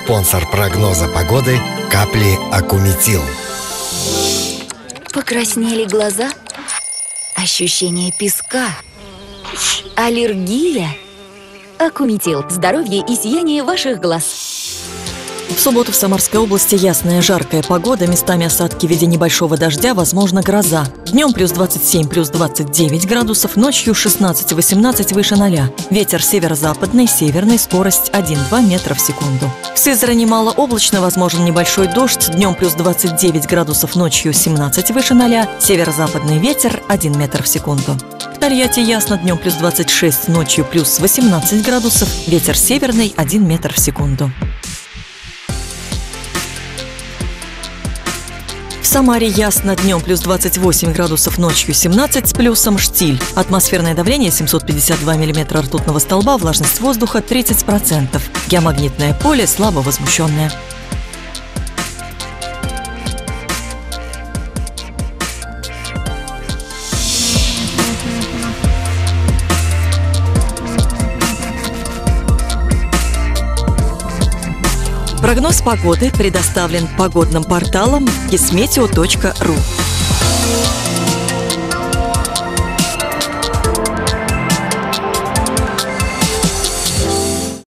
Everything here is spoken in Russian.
Спонсор прогноза погоды – капли Акуметил. Покраснели глаза? Ощущение песка? Аллергия? Акуметил. Здоровье и сияние ваших глаз. В субботу в Самарской области ясная жаркая погода, местами осадки в виде небольшого дождя, возможно гроза. Днем плюс 27, плюс 29 градусов, ночью 16-18 выше 0. Ветер северо-западный, северный, скорость 1-2 метра в секунду. В Сызрани малооблачно, возможен небольшой дождь, днем плюс 29 градусов, ночью 17 выше 0, северо-западный ветер 1 метр в секунду. В Тольятти ясно, днем плюс 26, ночью плюс 18 градусов, ветер северный 1 метр в секунду. В Самаре ясно, днем плюс 28 градусов, ночью 17 с плюсом, штиль. Атмосферное давление 752 миллиметра ртутного столба, влажность воздуха 30%. Геомагнитное поле слабо возмущенное. Прогноз погоды предоставлен погодным порталом kismeteo.ru.